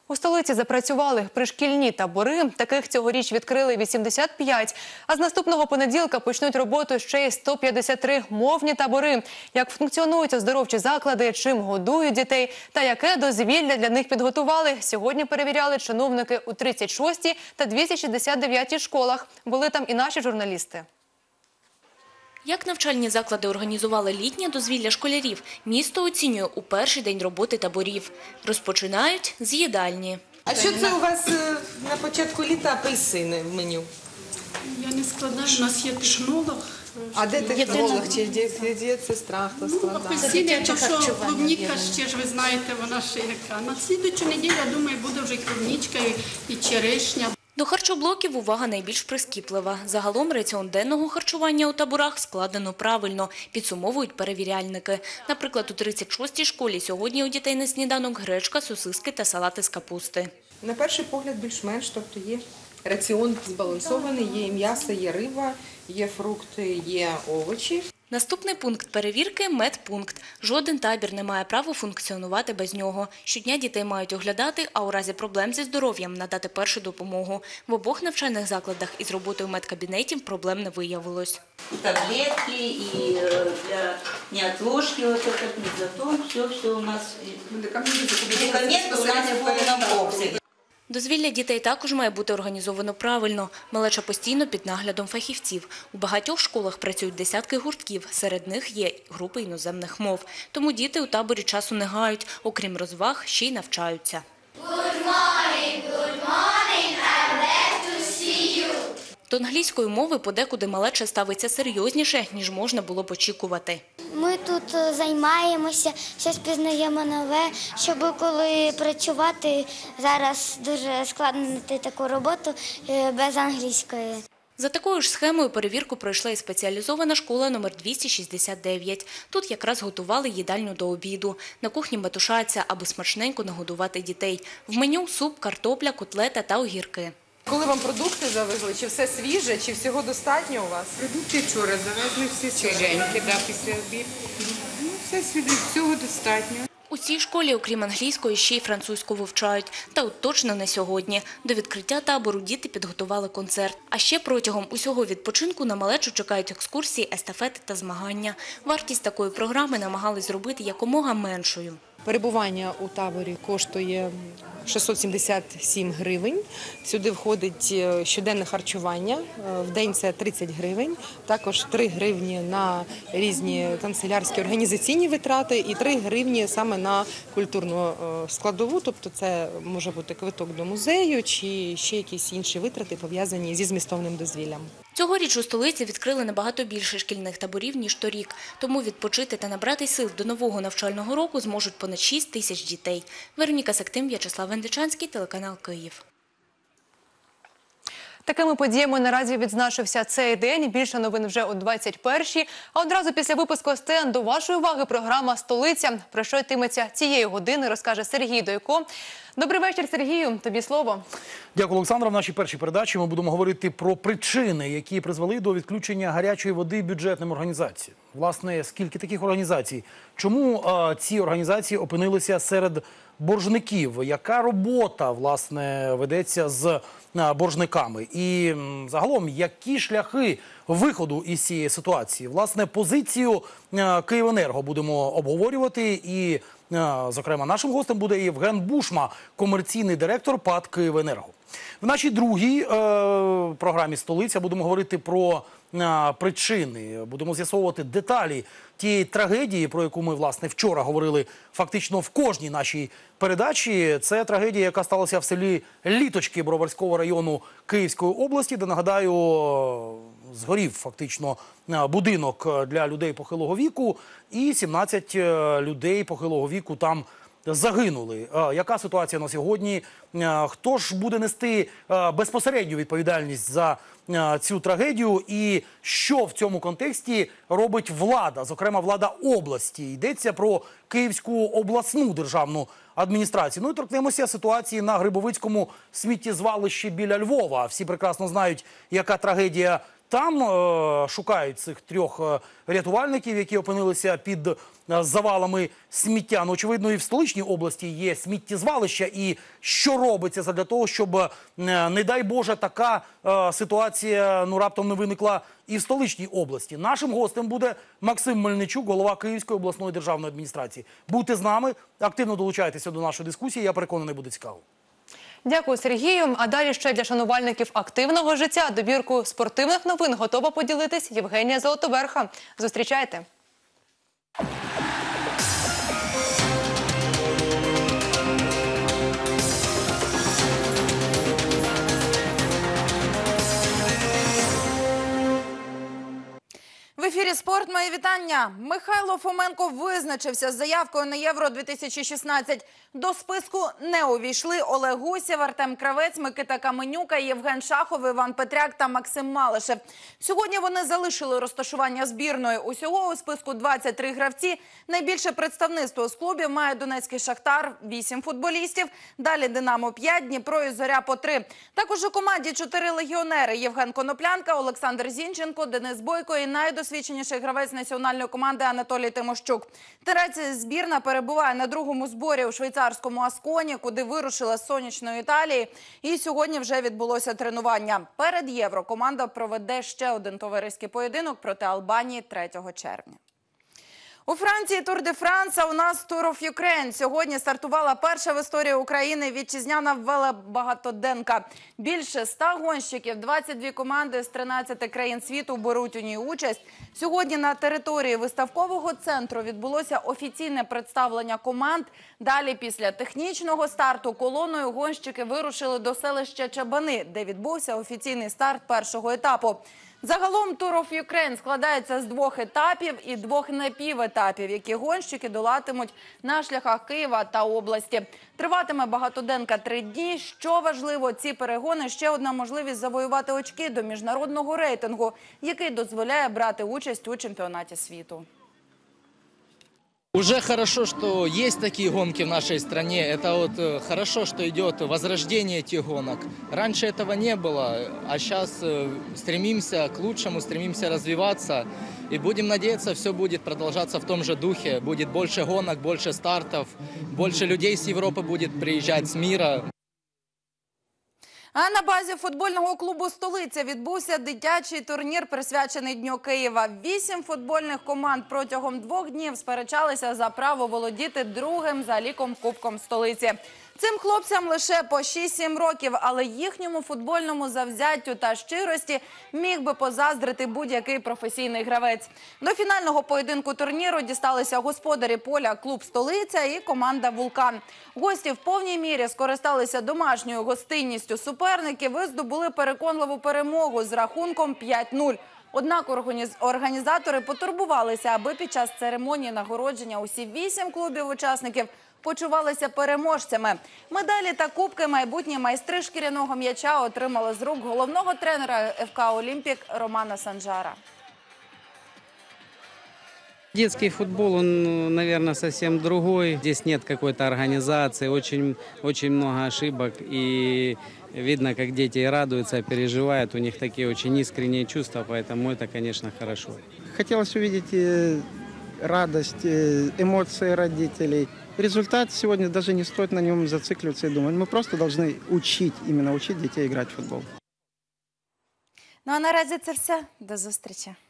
У столиці запрацювали пришкільні табори. Таких цьогоріч відкрили 85. А з наступного понеділка почнуть роботу ще й 153 мовні табори. Як функціонують оздоровчі заклади, чим годують дітей та яке дозвілля для них підготували, сьогодні перевіряли чиновники у 36-й та 269-й школах. Були там і наші журналісти. Як навчальні заклади організували літнє дозвілля школярів, місто оцінює у перший день роботи таборів. Розпочинають з їдальні. А що це у вас на початку літа апельсини в меню? Я не складаю, у нас є технолог. А де технолог? Чи де сестра, хто складає? Апельсини, то що клубніка ще ж ви знаєте, вона ще яка. На слідуючу неділю, я думаю, буде вже клубнічка і черешня. До харчоблоків увага найбільш прискіплива. Загалом раціон денного харчування у таборах складено правильно, підсумовують перевіряльники. Наприклад, у 36-й школі сьогодні у дітей на сніданок гречка, сосиски та салати з капусти. На перший погляд більш-менш, тобто є раціон збалансований, є і м'ясо, є риба, є фрукти, є овочі. Наступний пункт перевірки – медпункт. Жоден табір не має права функціонувати без нього. Щодня дітей мають оглядати, а у разі проблем зі здоров'ям надати першу допомогу. В обох навчальних закладах із роботою медкабінетів проблем не виявилось. Таблетки и для неотложки, вот этот мезотон, все у нас. Медикаменты у нас в полном обсяге. Дозвілля дітей також має бути організовано правильно. Малеча постійно під наглядом фахівців. У багатьох школах працюють десятки гуртків, серед них є групи іноземних мов. Тому діти у таборі часу не гають, окрім розваг, ще й навчаються. До англійської мови подекуди малеча ставиться серйозніше, ніж можна було б очікувати. Ми тут займаємося, щось пізнаємо нове, щоб коли працювати, зараз дуже складно знайти таку роботу без англійської. За такою ж схемою перевірку пройшла і спеціалізована школа номер 269. Тут якраз готували їдальню до обіду. На кухні метушаться, аби смачненько нагодувати дітей. В меню – суп, картопля, котлета та огірки. Коли вам продукти завезли, чи все свіже, чи всього достатньо у вас? Продукти вчора завезли, всі свіженькі, після обіду. Все свіже, всього достатньо. У цій школі, окрім англійської, ще й французьку вивчають. Та от точно не сьогодні. До відкриття табору діти підготували концерт. А ще протягом усього відпочинку на малечу чекають екскурсії, естафети та змагання. Вартість такої програми намагались зробити якомога меншою. Перебування у таборі коштує 677 гривень. Сюди входить щоденне харчування, в день це 30 гривень, також 3 гривні на різні канцелярські організаційні витрати і 3 гривні саме на культурну складову, тобто це може бути квиток до музею чи ще якісь інші витрати, пов'язані зі змістовним дозвіллям. Цьогоріч у столиці відкрили набагато більше шкільних таборів, ніж торік. Тому відпочити та набрати сил до нового навчального року зможуть понад 6 тисяч дітей. Вероніка Сактим, В'ячеслав Вендичанський, телеканал Київ. Такими подіями наразі відзначився цей день. Більше новин вже о 21-й. А одразу після випуску СТН до вашої уваги програма «Столиця». Про що йтиметься цієї години, розкаже Сергій Дойко. Добрий вечір, Сергію. Тобі слово. Дякую, Олександра. В нашій першій передачі ми будемо говорити про причини, які призвели до відключення гарячої води бюджетним організаціям. Власне, скільки таких організацій? Чому ці організації опинилися серед боржників? Яка робота, власне, ведеться з боржниками? І загалом, які шляхи виходу із цієї ситуації? Власне, позицію «Київенерго» будемо обговорювати. І, зокрема, нашим гостем буде Євген Бушма, комерційний директор ПАТ «Київенерго». В нашій другій програмі «Столиця» будемо говорити про причини, будемо з'ясовувати деталі тієї трагедії, про яку ми, власне, вчора говорили фактично в кожній нашій передачі. Це трагедія, яка сталася в селі Літочки Броварського району Київської області, де, нагадаю, згорів фактично будинок для людей похилого віку, і 17 людей похилого віку там загинули. Яка ситуація на сьогодні? Хто ж буде нести безпосередню відповідальність за цю трагедію? І що в цьому контексті робить влада, зокрема влада області? Йдеться про Київську обласну державну адміністрацію. Ну і торкнемося ситуації на Грибовицькому сміттєзвалищі біля Львова. Всі прекрасно знають, яка трагедія там шукають цих 3 рятувальників, які опинилися під завалами сміття. Ну, очевидно, і в столичній області є сміттєзвалища. І що робиться для того, щоб, не дай Боже, така ситуація раптом не виникла і в столичній області? Нашим гостем буде Максим Мельничук, голова Київської обласної державної адміністрації. Будьте з нами, активно долучайтеся до нашої дискусії, я переконаний, буде цікаво. Дякую, Сергію. А далі ще для шанувальників активного життя добірку спортивних новин готова поділитись Євгенія Золотоверха. Зустрічайте. В ефірі «Спорт». Мої вітання. Михайло Фоменко визначився з заявкою на Євро-2016. До списку не увійшли Олег Гусєв, Артем Кравець, Микита Каменюка, Євген Шахов, Іван Петряк та Максим Малишев. Сьогодні вони залишили розташування збірної. Усього у списку 23 гравці. Найбільше представництво з клубів має Донецький Шахтар – 8 футболістів. Далі Динамо – 5, Дніпро і Зоря – по 3. Також у команді 4 легіонери – Євген Коноплянка, Олександр Зінченко, Денис Бойко і найдосвідченіший гравець національної команди Анатолій Тимощук. Третя збірна перебуває на другому зборі у швейцарському Асконі, куди вирушила з сонячної Італії. І сьогодні вже відбулося тренування. Перед Євро команда проведе ще один товариський поєдинок проти Албанії 3 червня. У Франції Тур де Франс, а у нас Tour of Ukraine. Сьогодні стартувала перша в історії України вітчизняна велобагатоденка. Більше 100 гонщиків, 22 команди з 13 країн світу беруть у ній участь. Сьогодні на території виставкового центру відбулося офіційне представлення команд. Далі після технічного старту колоною гонщики вирушили до селища Чабани, де відбувся офіційний старт першого етапу. Загалом Tour of Ukraine складається з 2 етапів і 2 напіветапів, які гонщики долатимуть на шляхах Києва та області. Триватиме багатоденка 3 дні. Що важливо, ці перегони – ще одна можливість завоювати очки до міжнародного рейтингу, який дозволяє брати участь у чемпіонаті світу. Уже хорошо, что есть такие гонки в нашей стране. Это вот хорошо, что идет возрождение этих гонок. Раньше этого не было, а сейчас стремимся к лучшему, стремимся развиваться. И будем надеяться, все будет продолжаться в том же духе. Будет больше гонок, больше стартов, больше людей с Европы будет приезжать, с мира. А на базі футбольного клубу «Столиця» відбувся дитячий турнір, присвячений Дню Києва. 8 футбольних команд протягом 2 днів сперечалися за право володіти другим за ліком Кубком столиці. Цим хлопцям лише по 6-7 років, але їхньому футбольному завзяттю та щирості міг би позаздрити будь-який професійний гравець. До фінального поєдинку турніру дісталися господарі поля клуб «Столиця» і команда «Вулкан». Гості в повній мірі скористалися домашньою гостинністю суперників і здобули переконливу перемогу з рахунком 5-0. Однак організатори потурбувалися, аби під час церемонії нагородження усі 8 клубів-учасників почувалися переможцями. Медалі та кубки майбутні майстри шкіряного м'яча отримали з рук головного тренера ФК «Олімпік» Романа Санжара. Детский футбол, он, наверное, совсем другой. Здесь нет какой-то организации, очень много ошибок. И видно, как дети радуются, переживают. У них такие очень искренние чувства, поэтому это, конечно, хорошо. Хотелось увидеть радость, эмоции родителей. Результат сегодня даже не стоит на нем зацикливаться и думать. Мы просто должны учить детей играть в футбол. Ну а наразі це все. До зустрічі.